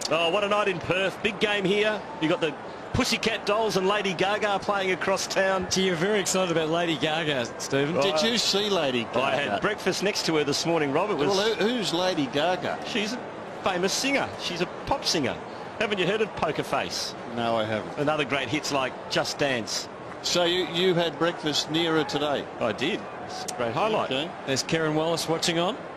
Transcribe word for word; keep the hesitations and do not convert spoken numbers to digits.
Oh, what a night in Perth. Big game here. You got the Pussycat Dolls and Lady Gaga playing across town. Gee, you're very excited about Lady Gaga, Stephen. Oh, Did you see Lady Gaga? I had breakfast next to her this morning, Robert. Was, well, who, who's Lady Gaga? She's a famous singer. She's a pop singer. Haven't you heard of Poker Face? No, I haven't. And other great hits like Just Dance. So you, you had breakfast near her today? I did. It's a great highlight. Okay. There's Karen Wallace watching on.